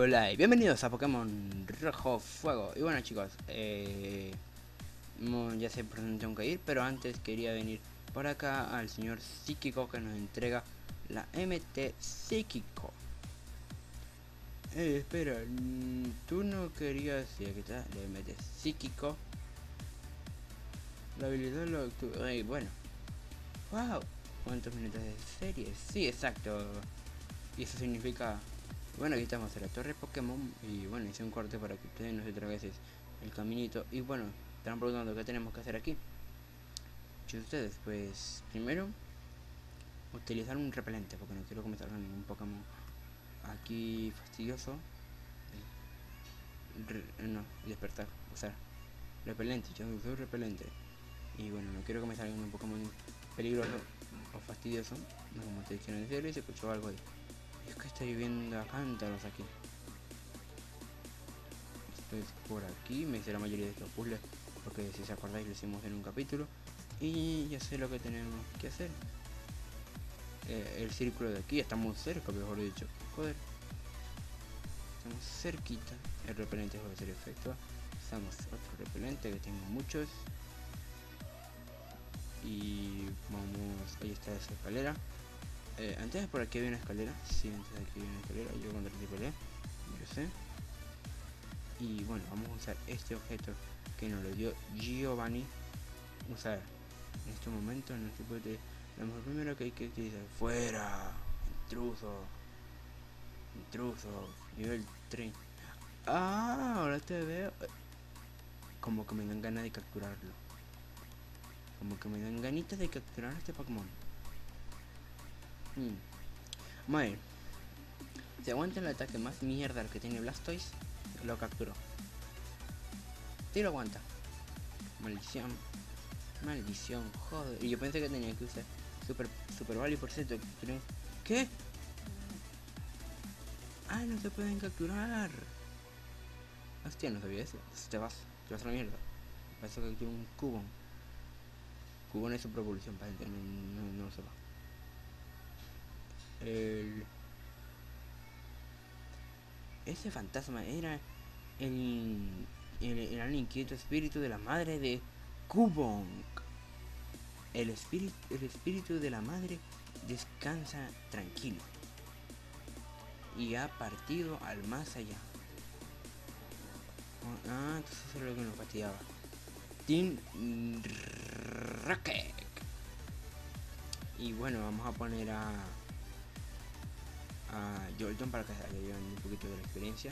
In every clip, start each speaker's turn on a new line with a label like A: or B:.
A: Hola y bienvenidos a Pokémon Rojo Fuego. Y bueno chicos, ya sé por dónde tengo que ir, pero antes quería venir por acá al señor Psíquico que nos entrega la MT Psíquico. Espera, tú no querías... Sí, aquí está, la MT Psíquico. La habilidad lo actúa... bueno. Wow, ¿cuántos minutos de serie? Sí, exacto. Y eso significa... Bueno, aquí estamos en la torre Pokémon. Y bueno, hice un corte para que ustedes nos otra vez el caminito. Y bueno, están preguntando qué tenemos que hacer aquí. Y ustedes, pues primero utilizar un repelente, porque no quiero que me salga ningún Pokémon aquí fastidioso. No, despertar, usar repelente. Yo uso repelente. Y bueno, no quiero que me salga un Pokémon peligroso o fastidioso. No, como ustedes quieren decirlo, y se escuchó algo ahí. Es que está lloviendo a cántaros aquí. Esto es por aquí, me hice la mayoría de estos puzzles porque si se acordáis lo hicimos en un capítulo. Y ya sé lo que tenemos que hacer. El círculo de aquí, estamos cerca, mejor dicho. Joder, estamos cerquita. El repelente va a hacer efecto. Usamos otro repelente que tengo muchos. Y vamos, ahí está esa escalera. Antes de por aquí había una escalera. Sí, antes de aquí había una escalera. Yo cuando la peleé, yo sé. Y bueno, vamos a usar este objeto que nos lo dio Giovanni. Usar en este momento no se puede. Lo primero que hay que utilizar, fuera, intruso, nivel 3. Ahora te veo. Como que me dan ganas de capturarlo. Como que me dan ganitas de capturar a este Pokémon. Bueno, si aguanta el ataque más mierda que tiene Blastoise, lo capturó. Sí lo aguanta. Maldición. Maldición, joder. Y yo pensé que tenía que usar Super Ball y por cierto, ¿qué? Ah, no se pueden capturar. Hostia, no sabía eso. Te vas a la mierda. Vas a capturar un Cubone. Cubone es super evolución para el que no lo sepa. Ese fantasma era el inquieto espíritu de la madre de Cubone. El espíritu de la madre descansa tranquilo y ha partido al más allá. Entonces eso es lo que nos fastidiaba. Team Rocket. Y bueno, vamos a poner a Jolteon para que se lleven un poquito de la experiencia.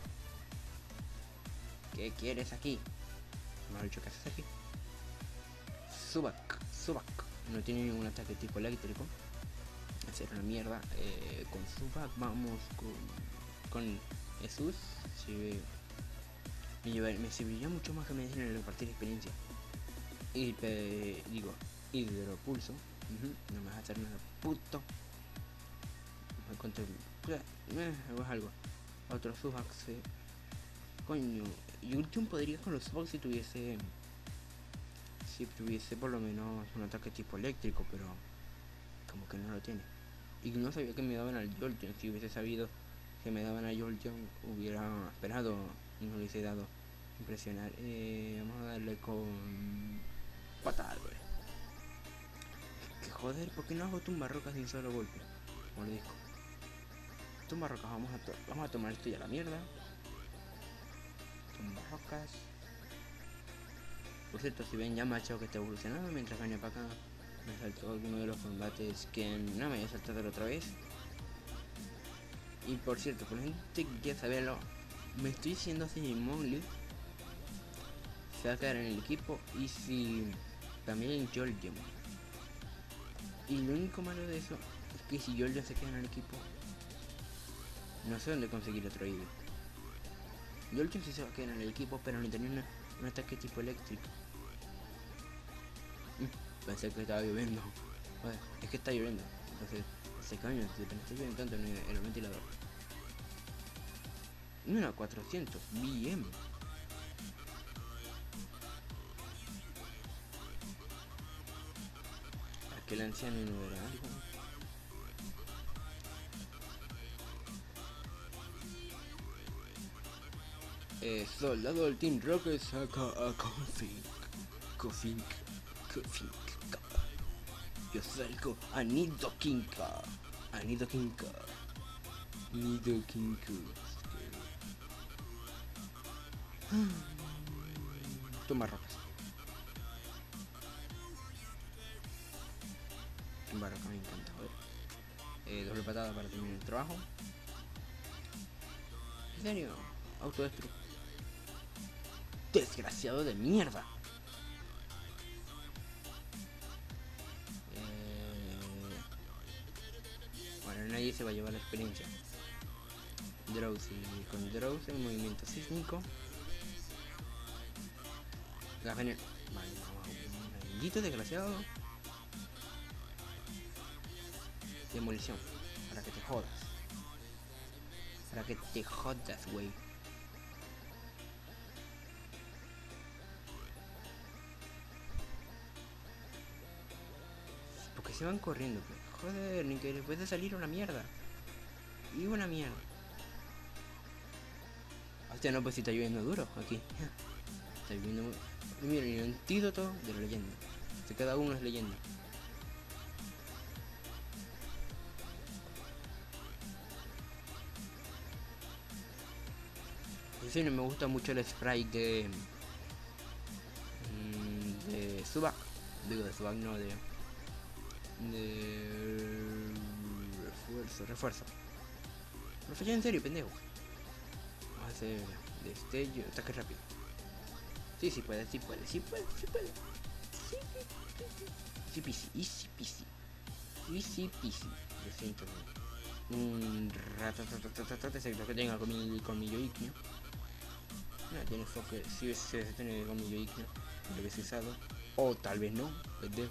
A: ¿Qué quieres aquí? Mejor dicho, ¿qué haces aquí? Subak. No tiene ningún ataque tipo eléctrico. Hacer una mierda. Con Subak vamos con Jesús. Si me serviría mucho más que me dejen en repartir experiencia. Y digo, hidropulso. No me vas a hacer nada, puto. Es algo. Otro Subak. Coño. Y último podría con los Subak si tuviese por lo menos un ataque tipo eléctrico, pero como que no lo tiene. Y no sabía que me daban al Jolteon. Si hubiese sabido que me daban a Jolteon, hubiera esperado y no lo hubiese dado. Impresionar. Vamos a darle con patada, güey. Que joder, ¿por qué no hago tumbarrocas sin solo golpe? Mordisco. Tumbarrocas, vamos a tomar esto ya a la mierda. Tumbarrocas. Por cierto, si ven ya macho que está evolucionando mientras venía para acá. Me saltó alguno de los combates que no me había saltado la otra vez. Y por cierto, por la gente que quiera saberlo, me estoy diciendo si Monly se va a quedar en el equipo y si también en Jolteon. Y lo único malo de eso es que si Jolteon se queda en el equipo, no sé dónde conseguir otro ID. Jolteon sí se va a quedar en el equipo, pero no tenía un ataque tipo eléctrico. Pensé que estaba lloviendo. Joder, es que está lloviendo. Entonces, ese caño, si te está lloviendo tanto en el ventilador. Mira, 400, bien. Aquel anciano no era algo. Soldado del Team Rocket saca a Kofink. Yo salgo a Nido Kinka. Toma rocas. Tumba rocas me encanta, joder. Doble patada para terminar el trabajo. ¿En serio? Autodestru. Desgraciado de mierda. Bueno, nadie se va a llevar la experiencia. Drowsy. Con Drowsy, movimiento sísmico. Vale, maldito desgraciado. Demolición. Para que te jodas. Güey. Porque se van corriendo, pues. Joder, ni que les puede salir una mierda. Y una mierda. Hostia, no, pues si está lloviendo duro aquí. Está lloviendo muy... Mira, el antídoto de la leyenda. Que cada uno es leyenda. Sí, no me gusta mucho el sprite de Subak. Digo, de Subak, no, de refuerzo. No falla en serio, pendejo. Vamos a hacer destello, ataque rápido. Sí puede. Sí easy peasy. Lo siento. Un ratatatata, excepto que tenga colmillo ígneo. No, tiene foque, si se tiene colmillo ígneo, lo hubiese usado. O tal vez no, pendejo.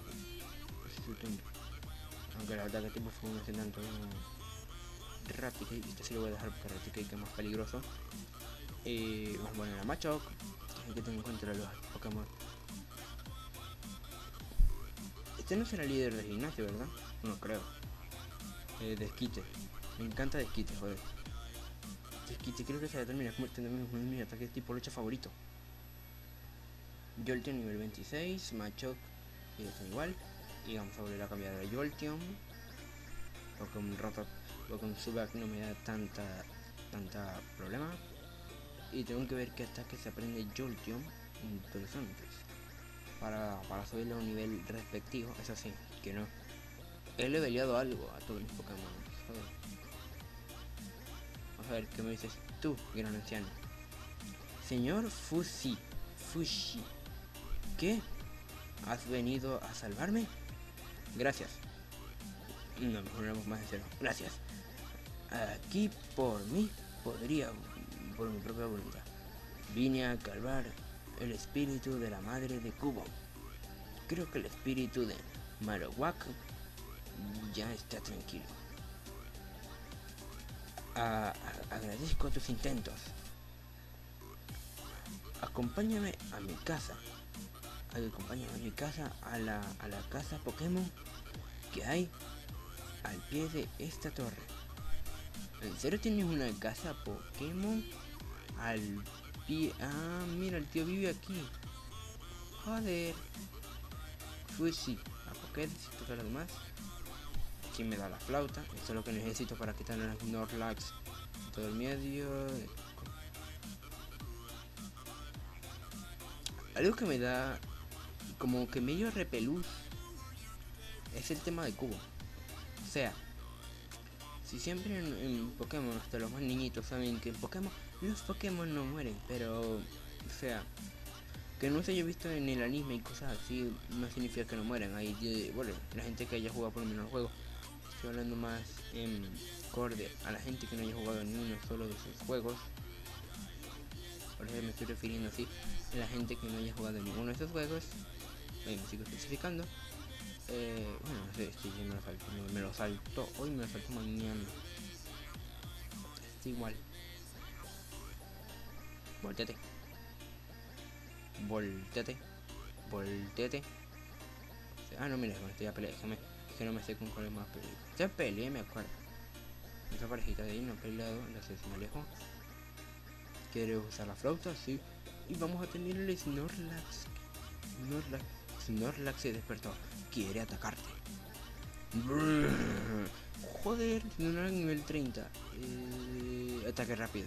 A: Aunque la verdad que tipo fue un tanto Raticate, este sí lo voy a dejar porque Raticate es más peligroso. Vamos a poner a Machop, hay que tener en cuenta los Pokémon. Este no será líder de gimnasio, ¿verdad? No creo. Desquite, me encanta Desquite, joder. Desquite creo que se determina como mi ataque tipo lucha favorito. Jolteon nivel 26, Machop está igual. Y vamos a volver a cambiar a Jolteon. Porque un rato con Subak no me da tanta problema. Y tengo que ver qué ataque se aprende Jolteon interesantes para subirle a un nivel respectivo. Eso sí, que no he leveleado algo a todos mis Pokémon. Joder. Vamos a ver qué me dices tú, gran anciano. Señor Fushi, ¿qué? ¿Has venido a salvarme? Gracias. No, mejor hablamos más de cero. Gracias. Aquí por mí podría, por mi propia voluntad. Vine a calmar el espíritu de la madre de Kubo. Creo que el espíritu de Marowak ya está tranquilo. Agradezco tus intentos. Acompáñame a mi casa. A la casa Pokémon que hay al pie de esta torre. ¿En serio tienes una casa Pokémon al pie? Ah, mira, el tío vive aquí. Joder. Fushi. ¿A qué necesito que lo demás? Aquí me da la flauta. Esto es lo que necesito para quitar las Snorlax. Todo el medio. Algo que me da como que medio repelús es el tema de Cubo. O sea, si siempre en Pokémon, hasta los más niñitos saben que en Pokémon los Pokémon no mueren, pero o sea, que no se haya visto en el anime y cosas así no significa que no mueran. Ahí, bueno, la gente que haya jugado por lo menos el juego, estoy hablando más en acorde a la gente que no haya jugado ni uno solo de sus juegos. Por eso me estoy refiriendo así a la gente que no haya jugado en ninguno de esos juegos. Me sigo especificando. Bueno, no sé, este ya me lo salto hoy, me lo salto mañana. Es igual. Volteate. Ah, no, mira, con esto ya peleé. Es que no me sé con cuál es más peleé. Ya peleé, me acuerdo. Esa parejita de ahí no he peleado, no sé si me alejo. ¿Quieres usar la flauta? Sí. Y vamos a tener el Snorlax. Snorlax se despertó. Quiere atacarte. Brrr. Joder, Snorlax nivel 30. Ataque rápido.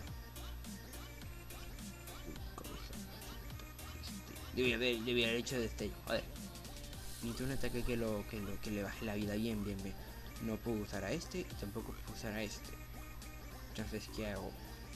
A: Debí haber hecho destello. Joder. Necesito un ataque que le baje la vida bien. No puedo usar a este y tampoco puedo usar a este. Entonces, ¿qué hago?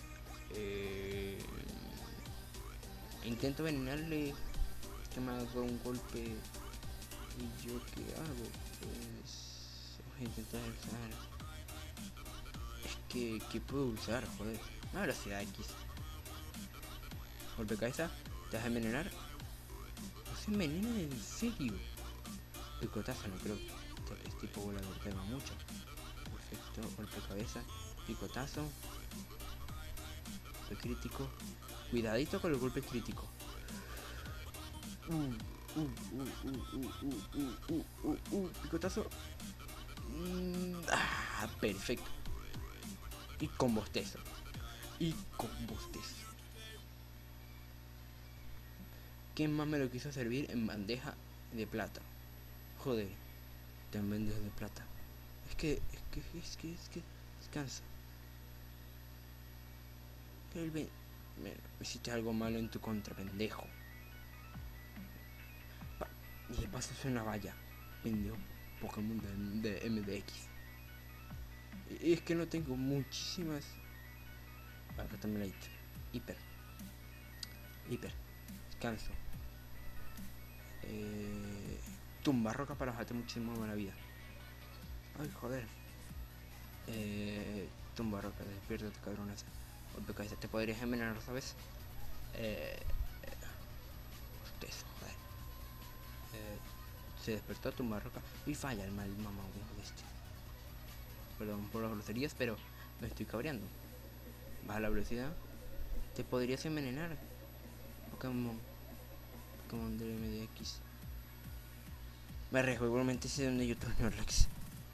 A: Intento envenenarle, que me haga un golpe. ¿Y yo qué hago? Pues voy a intentar usar. Es que, ¿qué puedo usar? Joder. Una velocidad X. Golpe cabeza. ¿Te vas a envenenar? No se envenena en serio. Picotazo, no creo. Es tipo volador, pega mucho. Perfecto. Golpe cabeza. Picotazo. Golpe crítico. Cuidadito con el golpe crítico. Picotazo. Perfecto. Y con bostezo. ¿Quién más me lo quiso servir en bandeja de plata? Joder. En bandeja de plata. Es que descansa. Me hiciste algo malo en tu contra, pendejo. Y de paso es una valla. Pendejo. Pokémon de MDX. Y es que no tengo muchísimas. Acá también la hiper. Descanso. Tumba roca para bajarte muchísimo buena vida. Ay, joder. Tumba roca, despiértate, cabronaza. Golpe cabeza, te podrías envenenar, ¿sabes? Eso, joder. Se despertó, tumba roca y falla el mal mamá de este. Perdón por las groserías, pero me estoy cabreando. Baja la velocidad. Te podrías envenenar. Pokémon del MDX. Me arriesgo, igualmente sé donde yo tengo Snorlax.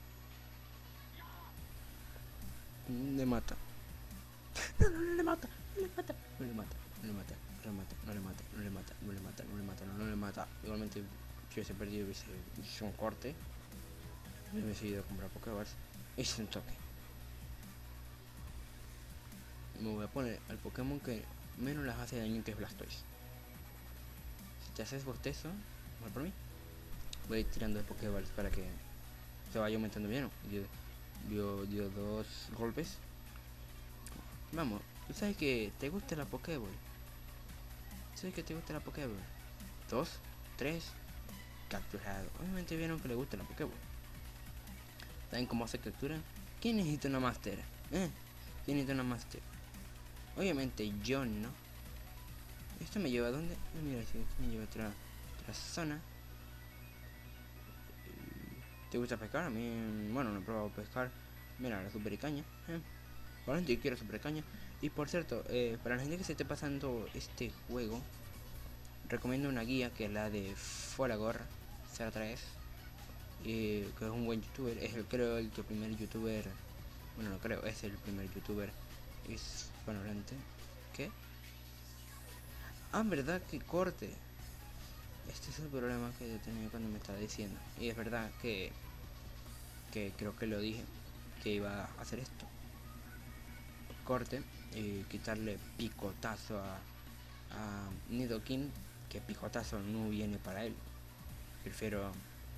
A: Le mata. No le mata. Igualmente, si hubiese perdido, hubiese hecho un corte. Me hubiese ido a comprar Pokéballs. Hice un choque. Me voy a poner al Pokémon que menos les hace daño, que es Blastoise. Si te haces bostezo, mal por mí. Voy a ir tirando de Pokéballs para que se vaya aumentando bien. Dio 2 golpes. Vamos, tú sabes que te gusta la Pokéball. ¿Sabes que te gusta la Pokéball? 2, 3, capturado. Obviamente vieron que le gusta la Pokéball. ¿Saben cómo se captura? ¿Quién necesita una Master? ¿Quién necesita una Master? Obviamente yo no. ¿Esto me lleva a dónde? Mira, esto me lleva a otra zona. ¿Te gusta pescar? A mí, bueno, no he probado pescar. Mira, la super caña. Bueno, yo quiero super caña. Y por cierto, para la gente que se esté pasando este juego, recomiendo una guía que es la de Folagor 03, que es un buen youtuber. Es creo el primer youtuber. Bueno, no creo, es el primer youtuber hispanohablante. ¿Qué? Ah, verdad que corte. Este es el problema que yo tenía cuando me estaba diciendo. Y es verdad que creo que lo dije, que iba a hacer esto. Corte y quitarle picotazo a Nidoking, que picotazo no viene para él. Prefiero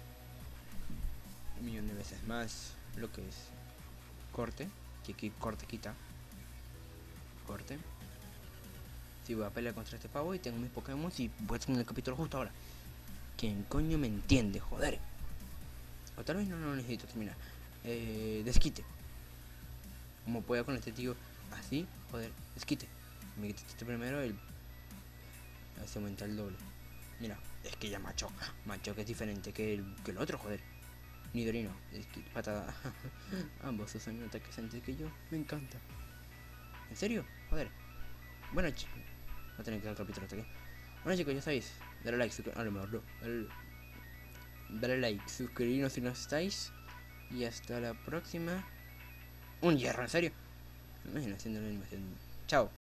A: un millón de veces más lo que es corte, que corte quita. Corte. Si voy a pelear contra este pavo y tengo mis Pokémon y voy a terminar el capítulo justo ahora. ¿Quién coño me entiende? Joder. O tal vez no lo necesito terminar. Desquite. Como pueda con este tío así, joder, desquite. Me quitaste primero el. Se aumenta el doble. Mira, es que ya macho que es diferente que el otro, joder. Nidorino, patada. Ambos usan un ataque antes que yo, me encanta. ¿En serio? Joder. Bueno, chicos, voy a tener que dar el capítulo hasta aquí. Bueno, chicos, ya sabéis, dale like, dale like, suscribiros si no estáis. Y hasta la próxima. Un hierro, ¿en serio? Me imagino haciendo la animación. Chao.